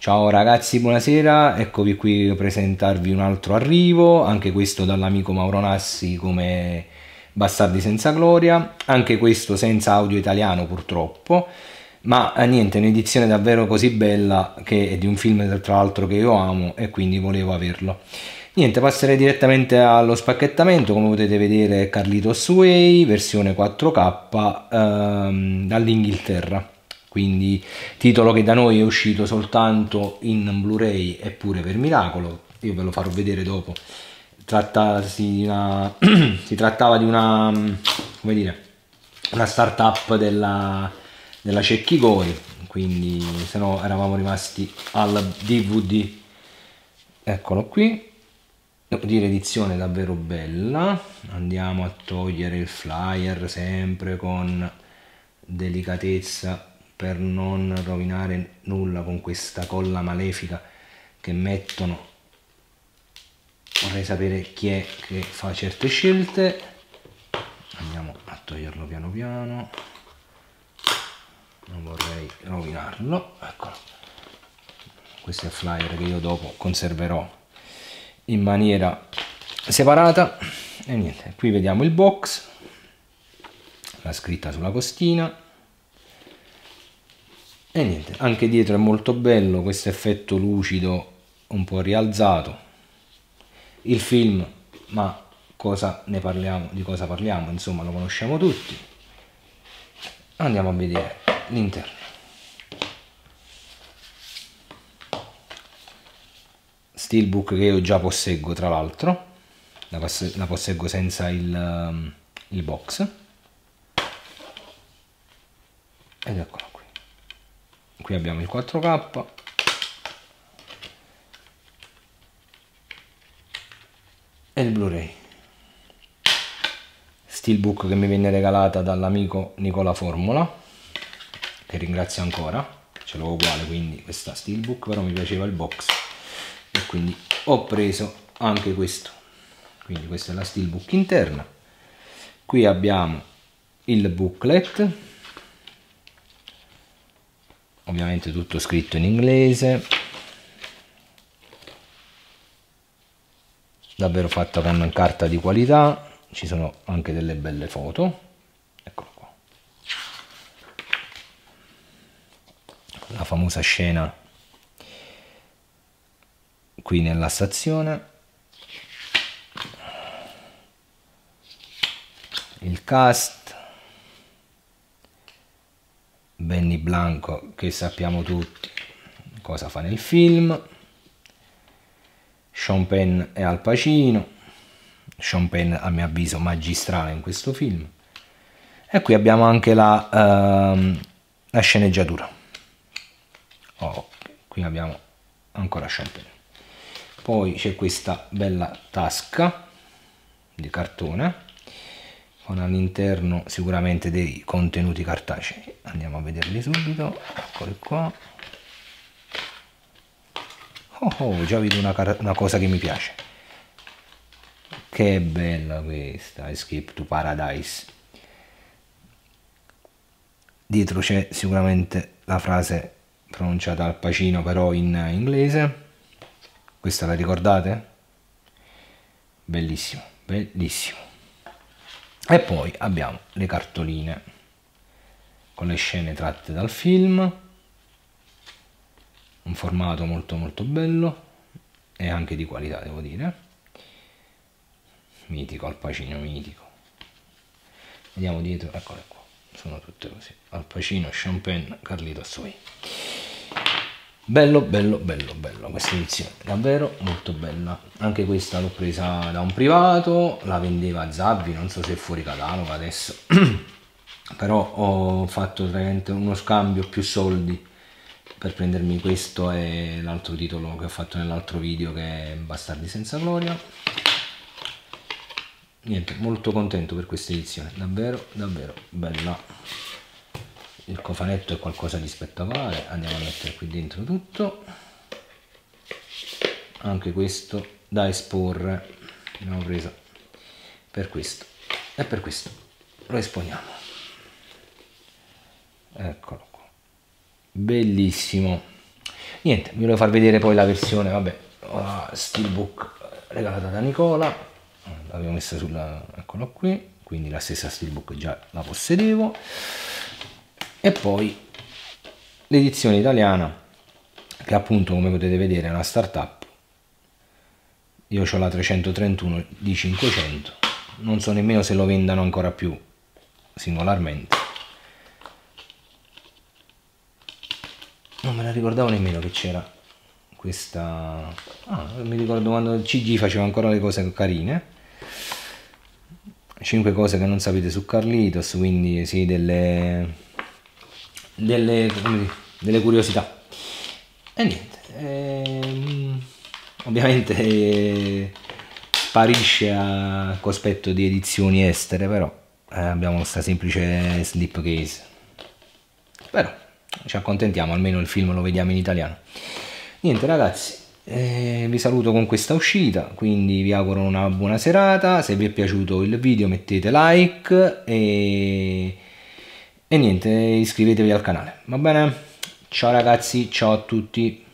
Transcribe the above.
Ciao ragazzi, buonasera, eccovi qui a presentarvi un altro arrivo, anche questo dall'amico Mauro Nassi come Bastardi senza gloria, anche questo senza audio italiano purtroppo, ma niente, un'edizione davvero così bella che è di un film tra l'altro che io amo e quindi volevo averlo. Niente, passerei direttamente allo spacchettamento, come potete vedere è Carlitos Way, versione 4K dall'Inghilterra. Quindi titolo che da noi è uscito soltanto in Blu-ray eppure per miracolo, io ve lo farò vedere dopo. Si trattava di una, come dire, una startup della Cecchi Gori, quindi se no eravamo rimasti al DVD. Eccolo qui, devo dire edizione davvero bella. Andiamo a togliere il flyer sempre con delicatezza per non rovinare nulla con questa colla malefica che mettono. Vorrei sapere chi è che fa certe scelte. Andiamo a toglierlo piano piano, non vorrei rovinarlo. Eccolo, questo è il flyer che io dopo conserverò in maniera separata. E niente, qui vediamo il box, la scritta sulla costina. E niente, anche dietro è molto bello questo effetto lucido un po' rialzato. Il film, ma cosa ne parliamo, di cosa parliamo, insomma lo conosciamo tutti. Andiamo a vedere l'interno. Steelbook che io già posseggo, tra l'altro la posseggo senza il box, ed eccola qui. Qui abbiamo il 4K e il Blu-ray. Steelbook che mi venne regalata dall'amico Nicola Formula, che ringrazio ancora, ce l'ho uguale quindi questa Steelbook, però mi piaceva il box e quindi ho preso anche questo. Quindi questa è la Steelbook interna. Qui abbiamo il booklet, ovviamente tutto scritto in inglese, davvero fatta con carta di qualità, ci sono anche delle belle foto. Eccolo qua, la famosa scena qui nella stazione, il cast, Benny Blanco che sappiamo tutti cosa fa nel film, Sean Penn e Al Pacino. Sean Penn a mio avviso magistrale in questo film, e qui abbiamo anche la sceneggiatura. Qui abbiamo ancora Sean Penn. Poi c'è questa bella tasca di cartone con all'interno sicuramente dei contenuti cartacei. Andiamo a vederli subito, eccoli qua. Già vedo una cosa che mi piace. Che bella questa, Escape to Paradise. Dietro c'è sicuramente la frase pronunciata Al Pacino però in inglese. Questa la ricordate? Bellissimo, bellissimo. E poi abbiamo le cartoline con le scene tratte dal film, un formato molto molto bello e anche di qualità, devo dire. Mitico, Al Pacino mitico. Vediamo dietro, eccole qua, sono tutte così: Al Pacino, Sean Penn, Carlitos Way. Bello bello bello bello questa edizione, davvero molto bella. Anche questa l'ho presa da un privato, la vendeva Zavvi, non so se è fuori catalogo adesso però ho fatto veramente uno scambio, più soldi per prendermi questo e l'altro titolo che ho fatto nell'altro video, che è Bastardi senza gloria. Niente, molto contento per questa edizione, davvero davvero bella. Il cofanetto è qualcosa di spettacolare. Andiamo a mettere qui dentro tutto, anche questo da esporre, l'abbiamo preso per questo e per questo lo esponiamo. Eccolo qua, bellissimo. Niente, vi volevo far vedere poi la versione, vabbè, la steelbook regalata da Nicola, l'avevo messa sulla, eccola qui, quindi la stessa steelbook già la possedevo, e poi l'edizione italiana, che appunto, come potete vedere, è una startup. Io ho la 331 di 500, non so nemmeno se lo vendano ancora più singolarmente, non me la ricordavo nemmeno che c'era questa. Mi ricordo quando il CG faceva ancora le cose carine. 5 cose che non sapete su Carlitos, quindi sì, delle curiosità. E niente, ovviamente sparisce a cospetto di edizioni estere, però abbiamo questa semplice slipcase, però ci accontentiamo, almeno il film lo vediamo in italiano. Niente ragazzi, vi saluto con questa uscita, quindi vi auguro una buona serata. Se vi è piaciuto il video mettete like e niente, iscrivetevi al canale, va bene? Ciao ragazzi, ciao a tutti.